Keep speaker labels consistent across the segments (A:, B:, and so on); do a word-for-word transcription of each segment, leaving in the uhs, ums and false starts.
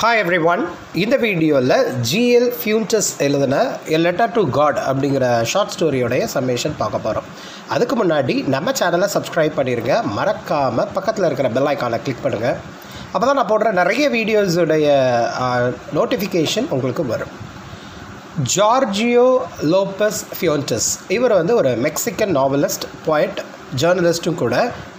A: Hi everyone, இந்த வீடியோவில் G L Fuentes எழுதின A Letter to God அப்படிங்கிற ஷார்ட் ஸ்டோரியோடைய சம்மேஷன் பார்க்க போகிறோம். அதுக்கு முன்னாடி நம்ம சேனலை சப்ஸ்கிரைப் பண்ணிடுங்க, மறக்காமல் பக்கத்தில் இருக்கிற பெல் ஐக்கானை கிளிக் பண்ணுங்கள். அப்போ தான் நான் போடுற நிறைய வீடியோஸுடைய நோட்டிஃபிகேஷன் உங்களுக்கு வரும். ஜார்ஜியோ லோபஸ் ஃபியோன்டஸ் இவர் வந்து ஒரு மெக்சிகன் நாவலிஸ்ட், போயட், ஜேர்னலிஸ்ட்டும் கூட.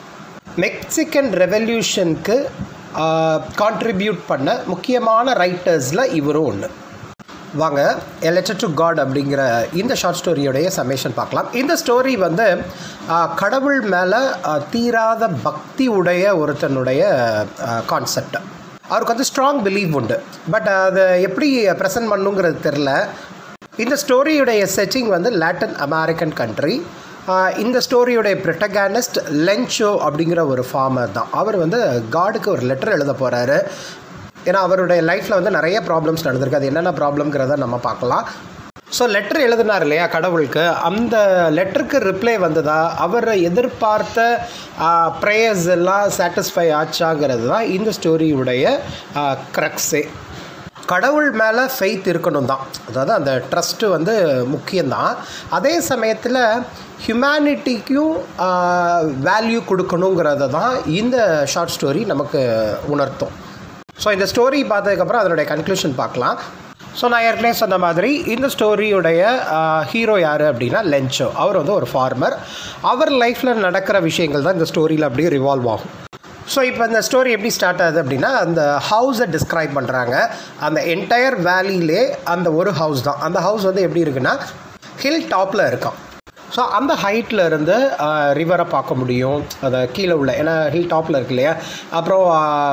A: மெக்சிகன் ரெவல்யூஷனுக்கு கான்ட்ரிபியூட் பண்ண முக்கியமான ரைட்டர்ஸில் இவரும் ஒன்று. வாங்க A Letter to God அப்படிங்கிற இந்த ஷார்ட் ஸ்டோரியோடைய சம்மேஷன் பார்க்கலாம். இந்த ஸ்டோரி வந்து கடவுள் மேலே தீராத பக்தி உடைய ஒருத்தனுடைய கான்செப்ட். அவருக்கு வந்து ஸ்ட்ராங் பிலீவ் உண்டு, பட் அதை எப்படி ப்ரெசன்ட் பண்ணுங்கிறது தெரில. இந்த ஸ்டோரியுடைய செட்டிங் வந்து லாட்டின் அமெரிக்கன் கண்ட்ரி. இந்த ஸ்டோரியுடைய ப்ரொட்டகானிஸ்ட் லென்ச்சோ அப்படிங்கிற ஒரு ஃபார்மர் தான். அவர் வந்து காடுக்கு ஒரு லெட்டர் எழுத போகிறாரு. ஏன்னா அவருடைய லைஃப்பில் வந்து நிறைய ப்ராப்ளம்ஸ் நடந்திருக்கு. அது என்னென்ன ப்ராப்ளம்ங்கிறத நம்ம பார்க்கலாம். ஸோ லெட்டர் எழுதினார் இல்லையா கடவுளுக்கு, அந்த லெட்டருக்கு ரிப்ளை வந்ததா, அவர் எதிர்பார்த்த ப்ரேயர்ஸ் எல்லாம் சாட்டிஸ்ஃபை ஆச்சாங்கிறது தான் இந்த ஸ்டோரியுடைய க்ரக்ஸே. கடவுள் மேலே ஃபெய்த் இருக்கணும் தான், அதாவது அந்த ட்ரஸ்ட்டு வந்து முக்கியம்தான். அதே சமயத்தில் ஹியூமனிட்டிக்கும் வேல்யூ கொடுக்கணுங்கிறத தான் இந்த ஷார்ட் ஸ்டோரி நமக்கு உணர்த்தும். ஸோ இந்த ஸ்டோரி பார்த்ததுக்கப்புறம் அதனுடைய கன்க்ளூஷன் பார்க்கலாம். ஸோ நான் ஏற்கனவே சொன்ன மாதிரி இந்த ஸ்டோரியுடைய ஹீரோ யார் அப்படின்னா லென்ச்சோ. அவர் வந்து ஒரு ஃபார்மர். அவர் லைஃப்பில் நடக்கிற விஷயங்கள் தான் இந்த ஸ்டோரியில் அப்படியே ரிவால்வ் ஆகும். ஸோ இப்போ இந்த ஸ்டோரி எப்படி ஸ்டார்ட் ஆகுது அப்படின்னா, அந்த ஹவுஸை டிஸ்கிரைப் பண்ணுறாங்க. அந்த என்டையர் வேலியிலே அந்த ஒரு ஹவுஸ் தான். அந்த ஹவுஸ் வந்து எப்படி இருக்குன்னா ஹில் டாப்பில் இருக்கும். ஸோ அந்த ஹைட்டில் இருந்து ரிவரை பார்க்க முடியும், அதை கீழே உள்ள, ஏன்னா ஹில் டாப்பில் இருக்கு இல்லையா. அப்புறம்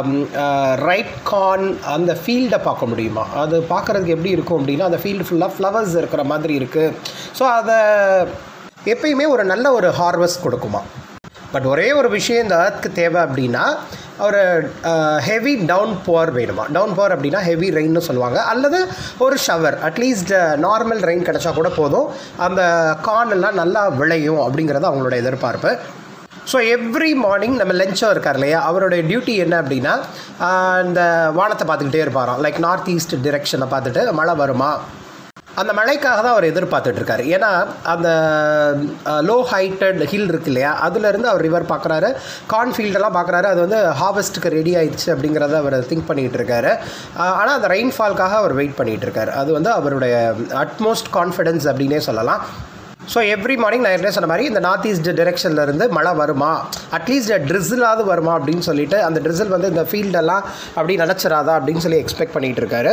A: ரைட் கார்ன் அந்த ஃபீல்டை பார்க்க முடியுமா. அது பார்க்குறதுக்கு எப்படி இருக்கும் அப்படின்னா, அந்த ஃபீல்டு ஃபுல்லாக ஃப்ளவர்ஸ் இருக்கிற மாதிரி இருக்குது. ஸோ அதை எப்பயுமே ஒரு நல்ல ஒரு ஹார்வெஸ்ட் கொடுக்குமா. பட் ஒரே ஒரு விஷயம் இந்த அர்த்துக்கு தேவை அப்படின்னா, ஒரு ஹெவி டவுன் போர் வேணுமா. டவுன் போர் அப்படின்னா ஹெவி ரெயின்னு சொல்லுவாங்க, அல்லது ஒரு ஷவர், அட்லீஸ்ட் நார்மல் ரெயின் கிடச்சா கூட போதும், அந்த கார்ன் எல்லாம் நல்லா விளையும் அப்படிங்கிறது அவங்களோட எதிர்பார்ப்பு. ஸோ எவ்ரி மார்னிங் நம்ம லென்ச்சோ இருக்கார் இல்லையா, அவருடைய டியூட்டி என்ன அப்படின்னா, இந்த வானத்தை பார்த்துக்கிட்டே இருப்பாராம். லைக் நார்த் ஈஸ்ட் டிரெக்ஷனை பார்த்துட்டு மழை வருமா, அந்த மழைக்காக தான் அவர் எதிர்பார்த்துட்ருக்காரு. ஏன்னா அந்த லோ ஹைட்டட் ஹில் இருக்கு இல்லையா, அதுலேருந்து அவர் ரிவர் பார்க்குறாரு, கார்ன்ஃபீல்டெல்லாம் பார்க்குறாரு. அது வந்து ஹார்வெஸ்ட்டுக்கு ரெடி ஆயிடுச்சு அப்படிங்கிறத அவர் திங்க் பண்ணிகிட்டு இருக்காரு. ஆனால் அந்த ரெயின்ஃபால்காக அவர் வெயிட் பண்ணிகிட்டு இருக்காரு. அது வந்து அவருடைய அட்மோஸ்ட் கான்ஃபிடென்ஸ் அப்படின்னே சொல்லலாம். ஸோ எவ்ரி மார்னிங் நான் ஏற்கனவே சொன்ன மாதிரி இந்த நார்த் ஈஸ்ட் டிரெக்ஷன்லேருந்து மழை வருமா, அட்லீஸ்ட் ட்ரிசிலாவது வருமா அப்படின்னு சொல்லிட்டு, அந்த ட்ரிசில் வந்து இந்த ஃபீல்டெல்லாம் அப்படி நினச்சிடாதா அப்படின்னு சொல்லி எக்ஸ்பெக்ட் பண்ணிகிட்டு இருக்காரு.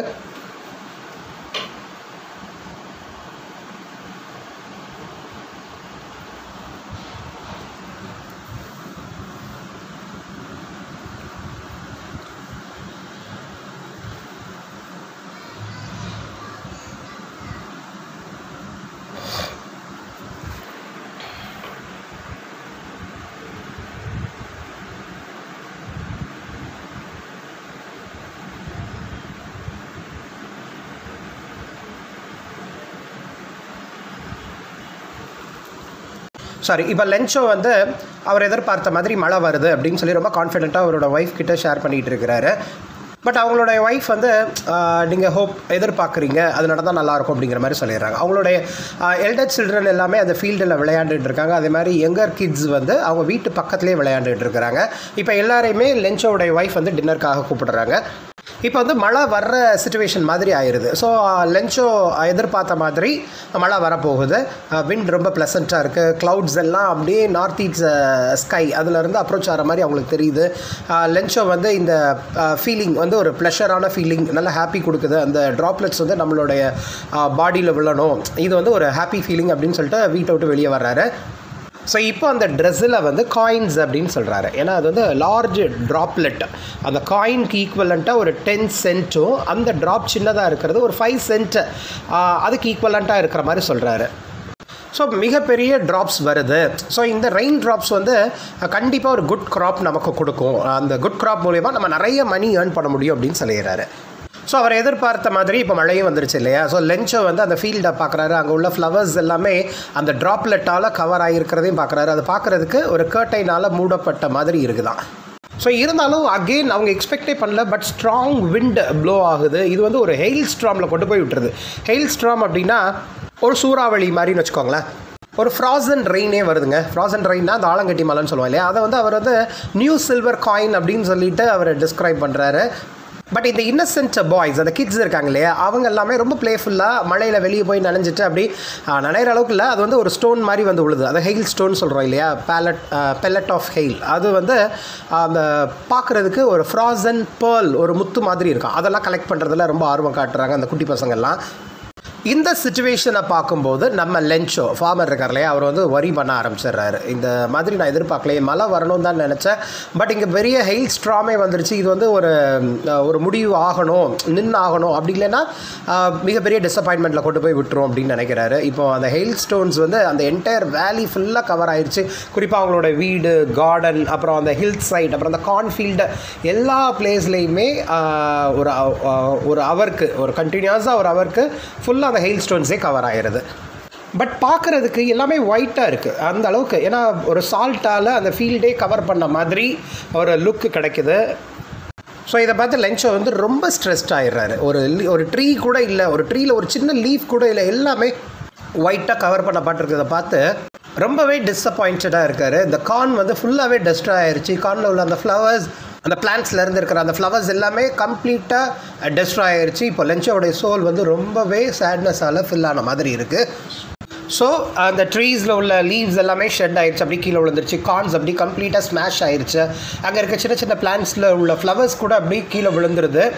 A: சாரி இப்போ லென்ச்சோ வந்து அவர் எதிர்பார்த்த மாதிரி மழை வருது அப்படின்னு சொல்லி ரொம்ப கான்ஃபிடென்ட்டாக அவரோட ஒய்ஃப் கிட்ட ஷேர் பண்ணிகிட்டு இருக்கிறாரு. பட் அவங்களுடைய ஒய்ஃப் வந்து நீங்கள் ஹோப் எதிர்பார்க்குறீங்க, அது நடந்தால் நல்லாயிருக்கும் அப்படிங்கிற மாதிரி சொல்லிடுறாங்க. அவங்களுடைய எல்டர் சில்ட்ரன் எல்லாமே அந்த ஃபீல்டில் விளையாண்டுட்டு இருக்காங்க. அதே மாதிரி யங்கர் கிட்ஸ் வந்து அவங்க வீட்டு பக்கத்துலேயே விளையாண்டுட்டு இருக்கிறாங்க. இப்போ எல்லாரையுமே லென்ச்சோடைய ஒய்ஃப் வந்து டின்னருக்காக கூப்பிடுறாங்க. இப்போ வந்து மழை வர்ற சிச்சுவேஷன் மாதிரி ஆயிடுது. ஸோ லென்ச்சோ எதிர்பார்த்த மாதிரி மழை வரப்போகுது. விண்ட் ரொம்ப ப்ளசண்ட்டாக இருக்குது. க்ளவுட்ஸ் எல்லாம் அப்படியே நார்த் ஈஸ்ட் ஸ்கை அதிலேருந்து அப்ரோச் ஆகிற மாதிரி அவங்களுக்கு தெரியுது. லென்ச்சோ வந்து இந்த ஃபீலிங் வந்து ஒரு ப்ளஷரான ஃபீலிங், நல்லா ஹாப்பி கொடுக்குது. அந்த ட்ராப்லெட்ஸ் வந்து நம்மளுடைய பாடியில் விழணும், இது வந்து ஒரு ஹாப்பி ஃபீலிங் அப்படின்னு சொல்லிட்டு வீட்டை விட்டு வெளியே வர்றாரு. ஸோ இப்போ அந்த ட்ரெஸ்ஸில் வந்து காயின்ஸ் அப்படின்னு சொல்கிறாரு. ஏன்னா அது வந்து லார்ஜ் ட்ராப்லெட், அந்த காயின்க்கு ஈக்குவலண்ட்டாக ஒரு டென் சென்ட்டும், அந்த ட்ராப் சின்னதாக இருக்கிறது ஒரு ஃபைவ் சென்ட், அதுக்கு ஈக்குவலண்ட்டாக இருக்கிற மாதிரி சொல்கிறாரு. ஸோ மிகப்பெரிய ட்ராப்ஸ் வருது. ஸோ இந்த ரெயின் ட்ராப்ஸ் வந்து கண்டிப்பாக ஒரு குட் க்ராப் நமக்கு கொடுக்கும். அந்த குட் க்ராப் மூலமா நம்ம நிறைய மணி ஏர்ன் பண்ண முடியும் அப்படின்னு சொல்லிடுறாரு. ஸோ அவர் எதிர்பார்த்த மாதிரி இப்போ மழையும் வந்துருச்சு இல்லையா. ஸோ லென்ச்சோ வந்து அந்த ஃபீல்டை பார்க்குறாரு. அங்கே உள்ள ஃப்ளவர்ஸ் எல்லாமே அந்த ட்ராப்லெட்டால் கவர் ஆகிருக்கிறதையும் பார்க்குறாரு. அது பார்க்குறதுக்கு ஒரு கர்டைனால் மூடப்பட்ட மாதிரி இருக்குதான். ஸோ இருந்தாலும் அகெயின் அவங்க எக்ஸ்பெக்டே பண்ணல, பட் ஸ்ட்ராங் விண்ட் ப்ளோ ஆகுது. இது வந்து ஒரு ஹெயில் ஸ்ட்ராமில் கொண்டு போய் விட்டுருது. ஹெயில் ஸ்ட்ராம் அப்படின்னா ஒரு சூறாவளி மாதிரின்னு வச்சுக்கோங்களேன். ஒரு ஃப்ராசன் ரெயினே வருதுங்க. ஃப்ராசன் ரெயின்னா அந்த ஆலங்கட்டி மலைன்னு சொல்லுவாங்க இல்லையா, அதை வந்து அவர் வந்து நியூ சில்வர் காயின் அப்படின்னு சொல்லிட்டு அவர் டிஸ்கிரைப் பண்ணுறாரு. பட் இந்த இன்னசென்ட் பாய்ஸ், அந்த கிட்ஸ் இருக்காங்க இல்லையா, அவங்க எல்லாமே ரொம்ப ப்ளேஃபுல்லாக மழையில் வெளியே போய் நனைஞ்சிட்டு அப்படி நனைகிற அளவுக்கு இல்லை, அது வந்து ஒரு ஸ்டோன் மாதிரி வந்து உழுது. அதை ஹெயில் ஸ்டோன் சொல்கிறோம் இல்லையா, பேலட் பெல்லட் ஆஃப் ஹெயில். அது வந்து அந்த பார்க்குறதுக்கு ஒரு ஃப்ராசன் பேர்ல், ஒரு முத்து மாதிரி இருக்கும். அதெல்லாம் கலெக்ட் பண்ணுறதுல ரொம்ப ஆர்வம் காட்டுறாங்க அந்த குட்டி பசங்கள்லாம். இந்த சிச்சுவேஷனை பார்க்கும்போது நம்ம லென்ச்சோ ஃபார்மர் இருக்கார் இல்லையா, அவர் வந்து வரி பண்ண ஆரம்பிச்சிடுறாரு. இந்த மாதிரி நான் எதிர்பார்க்கலையே, மழை வரணும் தான் நினச்சேன், பட் இங்கே பெரிய ஹெயில் ஸ்ட்ராமே வந்துருச்சு. இது வந்து ஒரு ஒரு முடிவு ஆகணும், நின்று ஆகணும், அப்படி இல்லைன்னா மிகப்பெரிய டிசப்பாயின்மெண்ட்டில் கொண்டு போய் விட்டுரும் அப்படின்னு நினைக்கிறாரு. இப்போ அந்த ஹெயில் ஸ்டோன்ஸ் வந்து அந்த என்டையர் வேலி ஃபுல்லாக கவர் ஆயிடுச்சு. குறிப்பாக அவங்களோட வீடு, கார்டன், அப்புறம் அந்த ஹில் சைட், அப்புறம் அந்த கார்ன்ஃபீல்டு, எல்லா பிளேஸ்லேயுமே ஒரு ஒரு அவருக்கு ஒரு கண்டினியூஸாக ஒரு அவருக்கு ஃபுல்லாக அந்த ஹெயில் ஸ்டோன்ஸே கவர் ஆகிடுது. பட் பார்க்குறதுக்கு எல்லாமே ஒயிட்டாக இருக்குது அந்த அளவுக்கு. ஏன்னா ஒரு சால்ட்டால் அந்த ஃபீல்டே கவர் பண்ண மாதிரி ஒரு லுக்கு கிடைக்குது. ஸோ இதை பார்த்து லென்ச்சோ வந்து ரொம்ப ஸ்ட்ரெஸ்ட் ஆகிடுறாரு. ஒரு ஒரு ட்ரீ கூட இல்லை, ஒரு ட்ரீயில் ஒரு சின்ன லீஃப் கூட இல்லை, எல்லாமே ஒயிட்டாக கவர் பண்ணப்பட்டிருக்கிறத பார்த்து ரொம்பவே டிஸப்பாயிண்டடாக இருக்கார். இந்த கார்ன் வந்து ஃபுல்லாகவே டஸ்டாக ஆயிடுச்சு. கார்னில் உள்ள அந்த ஃப்ளவர்ஸ், அந்த பிளான்ட்ஸ்லேருந்து இருக்கிற அந்த ஃப்ளவர்ஸ் எல்லாமே கம்ப்ளீட்டாக டெஸ்ட்ராய் ஆயிடுச்சு. இப்போ லென்ச்சோடைய சோல் வந்து ரொம்பவே சேட்னஸால் ஃபில் ஆன மாதிரி இருக்குது. ஸோ அந்த ட்ரீஸில் உள்ள லீவ்ஸ் எல்லாமே ஷெட் ஆயிடுச்சு, அப்படி கீழே விழுந்துருச்சு. கார்ன்ஸ் அப்படி கம்ப்ளீட்டாக ஸ்மாஷ் ஆயிடுச்சு. அங்கே இருக்க சின்ன சின்ன பிளான்ட்ஸில் உள்ள ஃப்ளவர்ஸ் கூட அப்படி கீழே விழுந்துருது.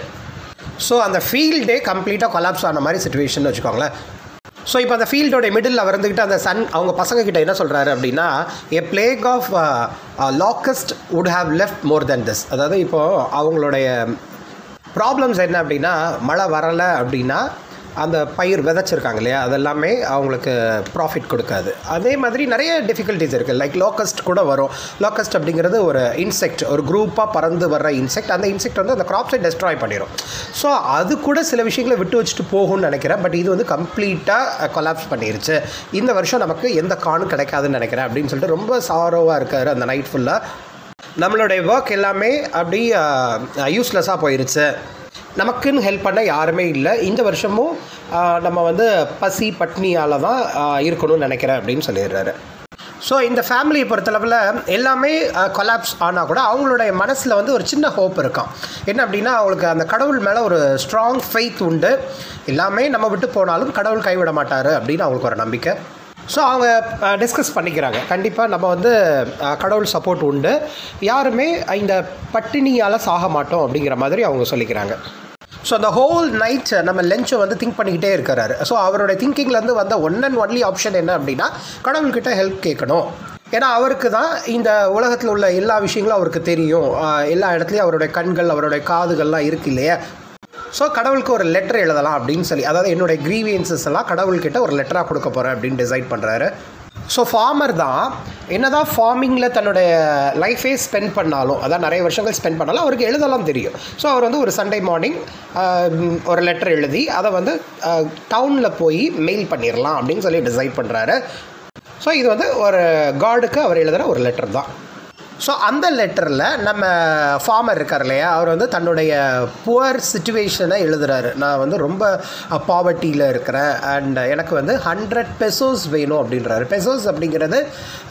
A: ஸோ அந்த ஃபீல்டே கம்ப்ளீட்டாக கொலாப்ஸ் ஆன மாதிரி சிச்சுவேஷன் வச்சுக்கோங்களேன். ஸோ இப்போ அந்த ஃபீல்டோடைய மிடில் வந்துக்கிட்டு அந்த சன் அவங்க பசங்கக்கிட்ட என்ன சொல்கிறாரு அப்படின்னா, a plague of locust would have left more than this. அதாவது இப்போது அவங்களுடைய ப்ராப்ளம்ஸ் என்ன அப்படின்னா, மழை வரலை அப்படின்னா அந்த பயிர் விதைச்சிருக்காங்க இல்லையா, அதெல்லாமே அவங்களுக்கு ப்ராஃபிட் கொடுக்காது. அதே மாதிரி நிறைய டிஃபிகல்ட்டிஸ் இருக்குது. லைக் லோக்கஸ்ட் கூட வரும். லோக்கஸ்ட் அப்படிங்கிறது ஒரு இன்செக்ட், ஒரு குரூப்பாக பறந்து வர்ற இன்செக்ட். அந்த இன்செக்ட் வந்து அந்த கிராப்ஸை டெஸ்ட்ராய் பண்ணிடும். ஸோ அது கூட சில விஷயங்களை விட்டு வச்சுட்டு போகும்னு நினைக்கிறேன். பட் இது வந்து கம்ப்ளீட்டாக கொலாப்ஸ் பண்ணிருச்சு. இந்த வருஷம் நமக்கு எந்த காணும் கிடைக்காதுன்னு நினைக்கிறேன் அப்படின்னு சொல்லிட்டு ரொம்ப சாரோவாக இருக்கார் அந்த நைட் ஃபுல்லாக. நம்மளுடைய ஒர்க் எல்லாமே அப்படி யூஸ்லெஸ்ஸாக போயிருச்சு, நமக்குன்னு ஹெல்ப் பண்ண யாருமே இல்லை, இந்த வருஷமும் நம்ம வந்து பசி பட்னியால் தான் இருக்கணும்னு நினைக்கிறேன் அப்படின்னு சொல்லிடுறாரு. ஸோ இந்த ஃபேமிலியை பொறுத்தளவில் எல்லாமே கொலாப்ஸ் ஆனால் கூட அவங்களுடைய மனசில் வந்து ஒரு சின்ன ஹோப் இருக்கும். என்ன அப்படின்னா, அவங்களுக்கு அந்த கடவுள் மேலே ஒரு ஸ்ட்ராங் ஃபெய்த் உண்டு. எல்லாமே நம்ம விட்டு போனாலும் கடவுள் கைவிட மாட்டார் அப்படின்னு அவங்களுக்கு ஒரு நம்பிக்கை. ஸோ அவங்க டிஸ்கஸ் பண்ணிக்கிறாங்க, கண்டிப்பாக நம்ம வந்து கடவுள் சப்போர்ட் உண்டு, யாருமே இந்த பட்டினியால் சாக மாட்டோம் அப்படிங்கிற மாதிரி அவங்க சொல்லிக்கிறாங்க. ஸோ அந்த ஹோல் நைட் நம்ம லென்ச்சோ வந்து திங்க் பண்ணிக்கிட்டே இருக்கிறாரு. ஸோ அவருடைய திங்கிங்லேருந்து வந்த ஒன் அண்ட் ஒன்லி ஆப்ஷன் என்ன அப்படின்னா, கடவுள்கிட்ட ஹெல்ப் கேட்கணும். ஏன்னா அவருக்கு தான் இந்த உலகத்தில் உள்ள எல்லா விஷயங்களும் அவருக்கு தெரியும். எல்லா இடத்துலையும் அவருடைய கண்கள், அவருடைய காதுகள்லாம் இருக்கு இல்லையா. ஸோ கடவுளுக்கு ஒரு லெட்டர் எழுதலாம் அப்படின்னு சொல்லி, அதாவது என்னுடைய க்ரீவியன்சஸ் எல்லாம் கடவுள்கிட்ட ஒரு லெட்டராக கொடுக்க போகிறேன் அப்படின்னு டிசைட் பண்ணுறாரு. ஸோ ஃபார்மர் தான் என்ன தான் ஃபார்மிங்கில் தன்னுடைய லைஃபே ஸ்பெண்ட் பண்ணாலும், அதான் நிறைய வருஷங்கள் ஸ்பெண்ட் பண்ணாலும் அவருக்கு எழுதலாம் தெரியும். ஸோ அவர் வந்து ஒரு சண்டே மார்னிங் ஒரு லெட்டர் எழுதி அதை வந்து டவுனில் போய் மெயில் பண்ணிடலாம் அப்படின்னு சொல்லி டிசைட் பண்ணுறாரு. ஸோ இது வந்து ஒரு காடுக்கு அவர் எழுதுகிற ஒரு லெட்டர் தான். ஸோ அந்த லெட்டரில் நம்ம ஃபார்மர் இருக்கார் இல்லையா, அவர் வந்து தன்னுடைய புவர் சிச்சுவேஷனை எழுதுகிறாரு. நான் வந்து ரொம்ப பாவர்ட்டியில் இருக்கிறேன் அண்ட் எனக்கு வந்து ஹண்ட்ரட் பெசோஸ் வேணும் அப்படின்றாரு. பெசோஸ் அப்படிங்கிறது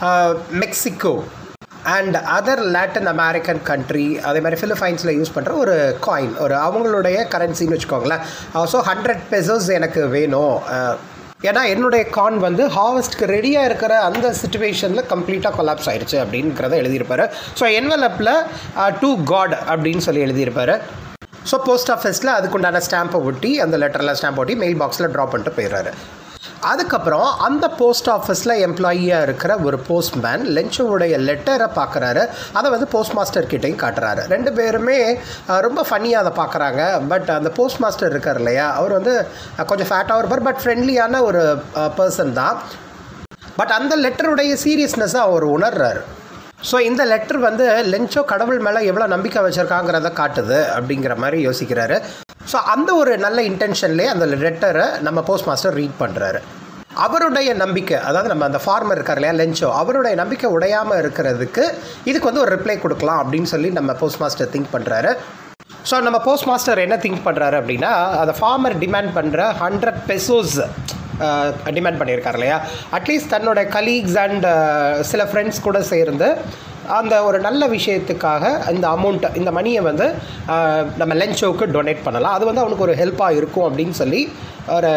A: Mexico and other Latin American country, அதே மாதிரி ஃபிலிப்பைன்ஸில் யூஸ் பண்ணுற ஒரு காயின், ஒரு அவங்களுடைய கரன்சின்னு வச்சுக்கோங்களேன். ஸோ ஹண்ட்ரட் பெசோஸ் எனக்கு வேணும், ஏன்னா என்னுடைய கான் வந்து ஹார்வெஸ்ட்க்கு ரெடியாக இருக்கிற அந்த சிச்சுவேஷனில் கம்ப்ளீட்டாக கொலாப்ஸ் ஆகிடுச்சு அப்படிங்கிறத எழுதியிருப்பார். ஸோ என்வலப்பில் டு காட் அப்படின்னு சொல்லி எழுதியிருப்பார். ஸோ போஸ்ட் ஆஃபீஸில் அதுக்குண்டான ஸ்டாம்பை ஒட்டி, அந்த லெட்டரில் ஸ்டாம்ப் ஒட்டி மெயில் பாக்ஸில் ட்ராப் பண்ணிட்டு போயிடுறாரு. அதுக்கப்புறம் அந்த போஸ்ட் ஆஃபீஸில் எம்ப்ளாயியாக இருக்கிற ஒரு போஸ்ட்மேன் லென்ச்சோவுடைய லெட்டரை பார்க்குறாரு. அதை வந்து போஸ்ட் மாஸ்டர் கிட்டையும் காட்டுறாரு. ரெண்டு பேருமே ரொம்ப ஃபன்னியாக அதை பார்க்குறாங்க. பட் அந்த போஸ்ட் மாஸ்டர் இருக்கார் இல்லையா, அவர் வந்து கொஞ்சம் ஃபேட்டாக இருப்பார், பட் ஃப்ரெண்ட்லியான ஒரு பர்சன் தான். பட் அந்த லெட்டருடைய சீரியஸ்னஸை அவர் உணர்றாரு. ஸோ இந்த லெட்டர் வந்து லென்ச்சோ கடவுள் மேலே எவ்வளோ நம்பிக்கை வச்சுருக்காங்கிறத காட்டுது அப்படிங்கிற மாதிரி யோசிக்கிறாரு. ஸோ அந்த ஒரு நல்ல இன்டென்ஷன்லேயே அந்த லெட்டரை நம்ம போஸ்ட் மாஸ்டர் ரீட் பண்ணுறாரு. அவருடைய நம்பிக்கை, அதாவது நம்ம அந்த ஃபார்மர் இருக்கார் இல்லையா லென்ச்சோ, அவருடைய நம்பிக்கை உடையாமல் இருக்கிறதுக்கு இதுக்கு வந்து ஒரு ரிப்ளை கொடுக்கலாம் அப்படின்னு சொல்லி நம்ம போஸ்ட் மாஸ்டர் திங்க் பண்ணுறாரு. ஸோ நம்ம போஸ்ட் மாஸ்டர் என்ன திங்க் பண்ணுறாரு அப்படின்னா, அந்த ஃபார்மர் டிமாண்ட் பண்ணுற ஹண்ட்ரட் பெசோஸ் டிமாண்ட் பண்ணியிருக்கார் இல்லையா, அட்லீஸ்ட் தன்னோட கலீக்ஸ் அண்ட் சில ஃப்ரெண்ட்ஸ் கூட சேர்ந்து அந்த ஒரு நல்ல விஷயத்துக்காக இந்த அமௌண்ட்டை, இந்த மணியை வந்து நம்ம லென்ச்சோவுக்கு டொனேட் பண்ணலாம், அது வந்து அவனுக்கு ஒரு ஹெல்ப்பாக இருக்கும் அப்படின்னு சொல்லி ஒரு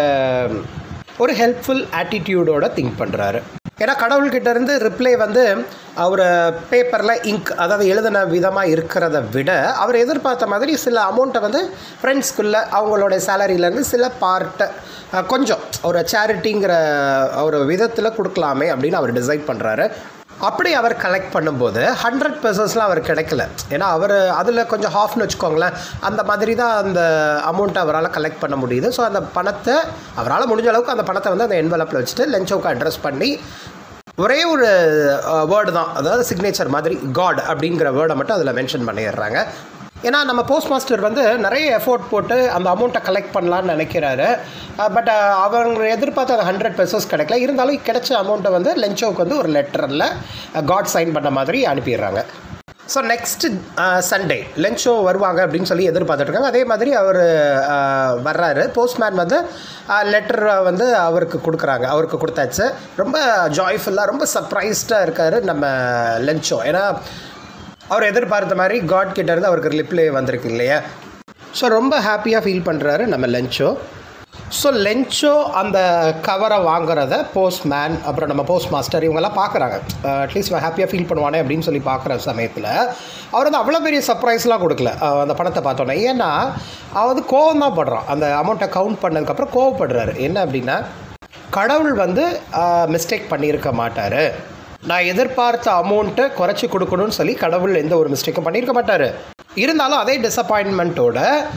A: ஒரு ஹெல்ப்ஃபுல் ஆட்டிடியூடோட திங்க் பண்ணுறாரு. ஏன்னா கடவுள்கிட்ட இருந்து ரிப்ளை வந்து அவர் பேப்பரில் இங்க், அதாவது எழுதின விதமாக இருக்கிறத விட அவர் எதிர்பார்த்த மாதிரி சில அமௌண்ட்டை வந்து ஃப்ரெண்ட்ஸ்குள்ளே அவங்களோட சேலரியிலேருந்து சில பார்ட்டை கொஞ்சம் ஒரு சேரிட்டிங்கிற ஒரு விதத்தில் கொடுக்கலாமே அப்படின்னு அவர் டிசைட் பண்ணுறாரு. அப்படி அவர் கலெக்ட் பண்ணும்போது ஹண்ட்ரட் பெர்சன்ஸ்லாம் அவர் கிடைக்கல. ஏன்னா அவர் அதில் கொஞ்சம் ஹாஃப்னு வச்சுக்கோங்களேன், அந்த மாதிரி தான் அந்த அமௌண்ட்டை அவரால் கலெக்ட் பண்ண முடியுது. ஸோ அந்த பணத்தை அவரால் முடிஞ்ச அளவுக்கு அந்த பணத்தை வந்து அந்த என்வலப்பில் வச்சுட்டு லென்ச்சோவுக்கு அட்ரஸ் பண்ணி ஒரே ஒரு வேர்டு தான், அதாவது சிக்னேச்சர் மாதிரி காட் அப்படிங்கிற வேர்டை மட்டும் அதில் மென்ஷன் பண்ணிடுறாங்க. ஏன்னா நம்ம போஸ்ட் மாஸ்டர் வந்து நிறைய எஃபோர்ட் போட்டு அந்த அமௌண்ட்டை கலெக்ட் பண்ணலான்னு நினைக்கிறாரு. பட் அவங்க எதிர்பார்த்து அந்த ஹண்ட்ரட் பெர்சஸ் கிடைக்கல. இருந்தாலும் கிடைச்ச அமௌண்ட்டை வந்து லென்ச்சோவுக்கு வந்து ஒரு லெட்டரில் காட் சைன் பண்ண மாதிரி அனுப்பிடுறாங்க. ஸோ நெக்ஸ்ட்டு சண்டே லென்ச்சோ வருவாங்க அப்படின்னு சொல்லி எதிர்பார்த்துட்ருக்காங்க. அதே மாதிரி அவர் வர்றாரு. போஸ்ட்மேன் வந்து லெட்டர் வந்து அவருக்கு கொடுக்குறாங்க, அவருக்கு கொடுத்தாச்சு. ரொம்ப ஜாய்ஃபுல்லாக ரொம்ப சர்ப்ரைஸ்டாக இருக்கார் நம்ம லென்ச்சோ. ஏன்னா அவர் எதிர்பார்த்த மாதிரி காட் கிட்டேருந்து அவருக்கு ரிப்ளை வந்திருக்கு இல்லையா. ஸோ ரொம்ப ஹாப்பியாக ஃபீல் பண்ணுறாரு நம்ம லென்ச்சோ. ஸோ லென்ச்சோ அந்த கவரை வாங்குறத போஸ்ட்மேன் அப்புறம் நம்ம போஸ்ட் மாஸ்டர் இவங்கெல்லாம் பார்க்குறாங்க. அட்லீஸ்ட் ஹாப்பியாக ஃபீல் பண்ணுவானே அப்படின்னு சொல்லி பார்க்குற சமயத்தில் அவர் வந்து அவ்வளோ பெரிய சர்ப்ரைஸ்லாம் கொடுக்கல அந்த பணத்தை பார்த்தோன்னே. ஏன்னா அவர் வந்து கோவம் தான் படுறான். அந்த அமௌண்ட்டை கவுண்ட் பண்ணதுக்கப்புறம் கோவப்படுறாரு. என்ன அப்படின்னா, கடவுள் வந்து மிஸ்டேக் பண்ணியிருக்க மாட்டார், நான் எதிர்பார்த்த அமௌண்ட்டை குறைச்சி கொடுக்கணும்னு சொல்லி கடவுள் எந்த ஒரு மிஸ்டேக்கும் பண்ணியிருக்க மாட்டார். இருந்தாலும் அதே டிசப்பாயின்மெண்ட்டோட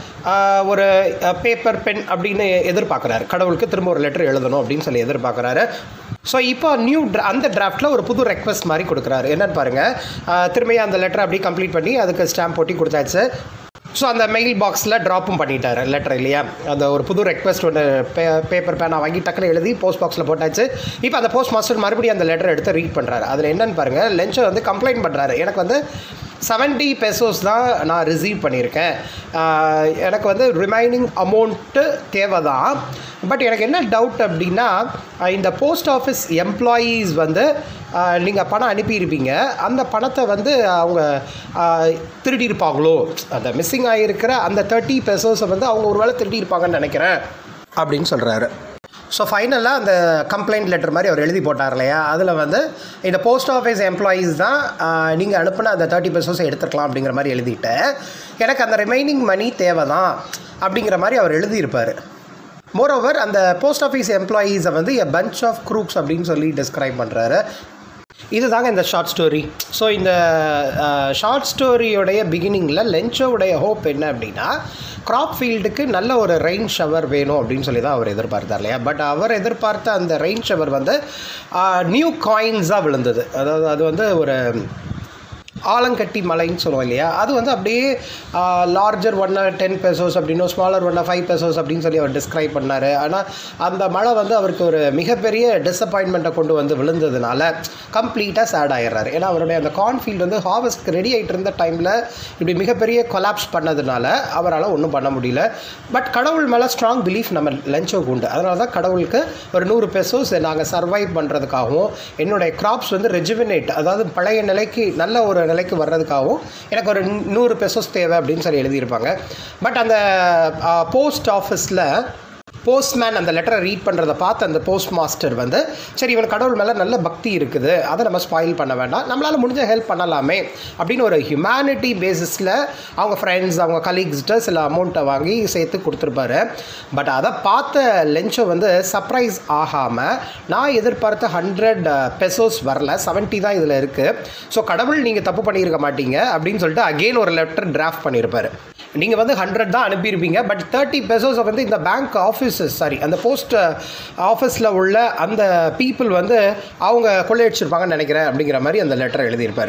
A: ஒரு பேப்பர் பென் அப்படின்னு எதிர்பார்க்குறாரு. கடவுளுக்கு திரும்ப ஒரு லெட்டர் எழுதணும் அப்படின்னு சொல்லி எதிர்பார்க்குறாரு. ஸோ இப்போ நியூ ட்ரா அந்த டிராஃப்டில் ஒரு புது ரெக்வெஸ்ட் மாதிரி கொடுக்குறாரு. என்னென்னு பாருங்கள், திரும்பியும் அந்த லெட்டரை அப்படியே கம்ப்ளீட் பண்ணி அதுக்கு ஸ்டாம்ப் போட்டி கொடுத்தாச்சு. ஸோ அந்த மெயில் பாக்ஸில் ட்ராப்பும் பண்ணிட்டார் லெட்டர் இல்லையா. அந்த ஒரு புது ரெக்வெஸ்ட் ஒன்று பே பேப்பர் பேனா வாங்கி டக்குன்னு எழுதி போஸ்ட் பாக்ஸில் போட்டாச்சு. இப்போ அந்த போஸ்ட் மாஸ்டர் மறுபடியும் அந்த லெட்டர் எடுத்து ரீட் பண்ணுறாரு. அதில் என்னென்னு பாருங்கள், லென்ச்சோ வந்து கம்ப்ளைண்ட் பண்ணுறாரு. எனக்கு வந்து செவன்ட்டி பெசோஸ் தான் நான் ரிசீவ் பண்ணியிருக்கேன், எனக்கு வந்து ரிமைனிங் அமௌண்ட்டு தேவை தான். பட் எனக்கு என்ன டவுட் அப்படின்னா, இந்த போஸ்ட் ஆஃபீஸ் எம்ப்ளாயீஸ் வந்து நீங்கள் பணம் அனுப்பியிருப்பீங்க, அந்த பணத்தை வந்து அவங்க திருடியிருப்பாங்களோ, அந்த மிஸ்ஸிங் ஆகியிருக்கிற அந்த தேர்ட்டி பெசோஸை வந்து அவங்க ஒரு வேளை திருடியிருப்பாங்கன்னு நினைக்கிறேன் அப்படின்னு சொல்கிறாரு. ஸோ ஃபைனலாக அந்த கம்ப்ளைண்ட் லெட்டர் மாதிரி அவர் எழுதி போட்டார் இல்லையா, அதில் வந்து இந்த போஸ்ட் ஆஃபீஸ் எம்ப்ளாயீஸ் தான் நீங்கள் அனுப்பின அந்த தேர்ட்டி பெர்சன்ஸை எடுத்துக்கலாம் அப்படிங்கிற மாதிரி எழுதிட்டு, எனக்கு அந்த ரிமைனிங் மணி தேவை தான் அப்படிங்கிற மாதிரி அவர் எழுதியிருப்பார். மோரோவர் அந்த போஸ்ட் ஆஃபீஸ் எம்ப்ளாயீஸை வந்து எ பஞ்ச் ஆஃப் க்ரூப்ஸ் அப்படின்னு சொல்லி டிஸ்கிரைப் பண்ணுறாரு. இது தாங்க இந்த ஷார்ட் ஸ்டோரி. ஸோ இந்த ஷார்ட் ஸ்டோரியோடைய பிகினிங்கில் லென்ச்சோவுடைய ஹோப் என்ன அப்படின்னா, க்ராப் ஃபீல்டுக்கு நல்ல ஒரு ரெயின் ஷவர் வேணும் அப்படின்னு சொல்லி தான் அவர் எதிர்பார்த்தார் இல்லையா. பட் அவர் எதிர்பார்த்த அந்த ரெயின் ஷவர் வந்து நியூ காயின்ஸாக விழுந்தது. அதாவது அது வந்து ஒரு ஆலங்கட்டி மலைன்னு சொல்லுவோம் இல்லையா, அது வந்து அப்படியே லார்ஜர் ஒன்னா டென் பெசோஸ் அப்படின்னும் ஸ்மாலர் ஒன்னா ஃபைவ் பெசோஸ் அப்படின்னு சொல்லி அவர் டிஸ்கிரைப் பண்ணார். ஆனால் அந்த மழை வந்து அவருக்கு ஒரு மிகப்பெரிய டிசப்பாயின்மெண்ட்டை கொண்டு வந்து விழுந்ததுனால கம்ப்ளீட்டாக சேட் ஆகிடுறாரு. ஏன்னா அவருடைய அந்த கார்ன்ஃபீல்டு வந்து ஹார்வெஸ்ட்க்கு ரெடி ஆகிட்டு இருந்த டைமில் இப்படி மிகப்பெரிய கொலாப்ஸ் பண்ணதுனால அவரால் ஒன்றும் பண்ண முடியல. பட் கடவுள் மேலே ஸ்ட்ராங் பிலீஃப் நம்ம லென்ச்சோவுக்கு உண்டு. அதனால தான் கடவுளுக்கு ஒரு நூறு பெசோஸ் நாங்கள் சர்வைவ் பண்ணுறதுக்காகவும் என்னுடைய கிராப்ஸ் வந்து ரெஜுவினேட், அதாவது பழைய நிலைக்கு நல்ல ஒரு நிலைக்கு வர்றதுக்காகவும் எனக்கு ஒரு நூறு பெசோஸ் தேவை அப்படின்னு சொல்லி எழுதியிருப்பாங்க. பட் அந்த போஸ்ட் ஆஃபீஸில் போஸ்ட்மேன் அந்த லெட்டரை ரீட் பண்ணுறதை பார்த்து அந்த போஸ்ட் மாஸ்டர் வந்து, சரி இவன் கடவுள் மேலே நல்ல பக்தி இருக்குது, அதை நம்ம ஸ்பாயில் பண்ண வேண்டாம், நம்மளால் முடிஞ்ச ஹெல்ப் பண்ணலாமே அப்படின்னு ஒரு ஹியூமனிட்டி பேசிஸில் அவங்க ஃப்ரெண்ட்ஸ் அவங்க கலீக்ஸ்கிட்ட சில அமௌண்ட்டை வாங்கி சேர்த்து கொடுத்துருப்பாரு. பட் அதை பார்த்த லென்ச்சோ வந்து சர்ப்ரைஸ் ஆகாமல், நான் எதிர்பார்த்த ஹண்ட்ரட் பெசோஸ் வரல, செவன்ட்டி தான் இதில் இருக்குது, ஸோ கடவுள் நீங்கள் தப்பு பண்ணியிருக்க மாட்டீங்க அப்படின்னு சொல்லிட்டு அகெயின் ஒரு லெட்டர் டிராஃப்ட் பண்ணியிருப்பார். நீங்கள் வந்து ஹண்ட்ரட் தான் அனுப்பியிருப்பீங்க, பட் தேர்ட்டி பெசோஸை வந்து இந்த பேங்க் ஆஃபீஸஸ் சாரி அந்த போஸ்ட் ஆஃபீஸில் உள்ள அந்த பீப்புள் வந்து அவங்க கொள்ளையடிச்சிருப்பாங்கன்னு நினைக்கிறேன் அப்படிங்கிற மாதிரி அந்த லெட்டரை எழுதியிருப்பார்.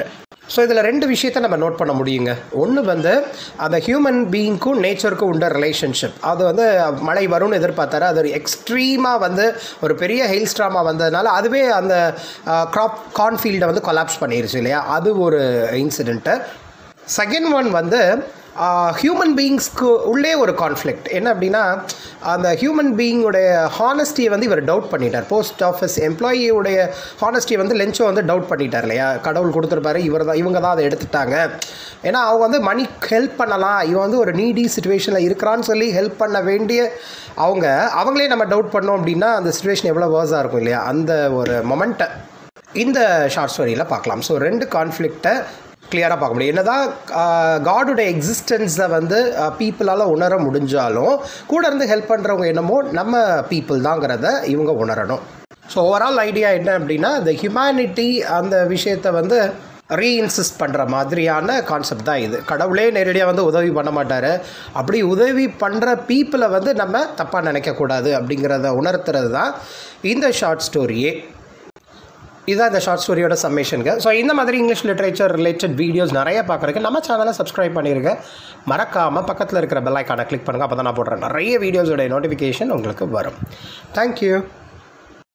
A: ஸோ இதில் ரெண்டு விஷயத்தை நம்ம நோட் பண்ண முடியுங்க. ஒன்று வந்து அந்த ஹியூமன் பீயிங்க்கும் நேச்சருக்கும் உண்ட ரிலேஷன்ஷிப். அது வந்து மழை வரும்னு எதிர்பார்த்தாரு, அது ஒரு எக்ஸ்ட்ரீமாக வந்து ஒரு பெரிய ஹெயில் ஸ்ட்ராமாக வந்ததுனால அதுவே அந்த க்ராப் கார்ன்ஃபீல்டை வந்து கொலாப்ஸ் பண்ணிருச்சு இல்லையா, அது ஒரு இன்சிடெண்ட்டு. செகண்ட் ஒன் வந்து ஹியூமன் பீயிங்ஸ்க்கு உள்ளே ஒரு கான்ஃப்ளிக்ட். என்ன அப்படின்னா, அந்த ஹியூமன் பீயிங்குடைய ஹானஸ்டியை வந்து இவர் டவுட் பண்ணிட்டார். போஸ்ட் ஆஃபீஸ் எம்ப்ளாயியுடைய ஹானஸ்டியை வந்து லென்ச்சோ வந்து டவுட் பண்ணிட்டார் இல்லையா. கடவுள் கொடுத்துருப்பாரு, இவர் தான் இவங்க தான் அதை எடுத்துட்டாங்க. ஏன்னா அவங்க வந்து மணி ஹெல்ப் பண்ணலாம், இவன் வந்து ஒரு நீடி சுச்சுவேஷனில் இருக்கிறான்னு சொல்லி ஹெல்ப் பண்ண வேண்டிய அவங்க அவங்களே நம்ம டவுட் பண்ணோம் அப்படின்னா அந்த சுச்சுவேஷன் எவ்வளோ வேர்ஸாக இருக்கும் இல்லையா. அந்த ஒரு மொமெண்ட்டை இந்த ஷார்ட் ஸ்டோரியில் பார்க்கலாம். ஸோ ரெண்டு கான்ஃப்ளிக்டை கிளியராக பார்க்க முடியும். என்ன தான் காடோடைய எக்ஸிஸ்டன்ஸை வந்து பீப்புளால் உணர முடிஞ்சாலும் கூட இருந்து ஹெல்ப் பண்ணுறவங்க என்னமோ நம்ம பீப்புள் தாங்கிறத இவங்க உணரணும். ஸோ ஓவரால் ஐடியா என்ன அப்படின்னா, இந்த ஹியூமனிட்டி அந்த விஷயத்தை வந்து ரீஇன்சிஸ்ட் பண்ணுற மாதிரியான கான்செப்ட் தான் இது. கடவுளே நேரடியாக வந்து உதவி பண்ண மாட்டார், அப்படி உதவி பண்ணுற பீப்புளை வந்து நம்ம தப்பாக நினைக்கக்கூடாது அப்படிங்கிறத உணர்த்துறது தான் இந்த ஷார்ட் ஸ்டோரியே. இதுதான் இந்த ஷார்ட் ஸ்டோரியோட சம்மேஷனுங்க. ஸோ இந்த மாதிரி இங்கிலீஷ் லிட்ரேச்சர் ரிலேட்டட் வீடியோஸ் நிறைய பார்க்குறதுக்கு நம்ம சேனலை சப்ஸ்கிரைப் பண்ணிடுங்க. மறக்காமல் பக்கத்தில் இருக்கிற பெல் ஐக்கானை கிளிக் பண்ணுங்கள். அப்போ தான் நான் போடுறேன் நிறைய வீடியோஸோட நோட்டிஃபிகேஷன் உங்களுக்கு வரும். தேங்க்யூ.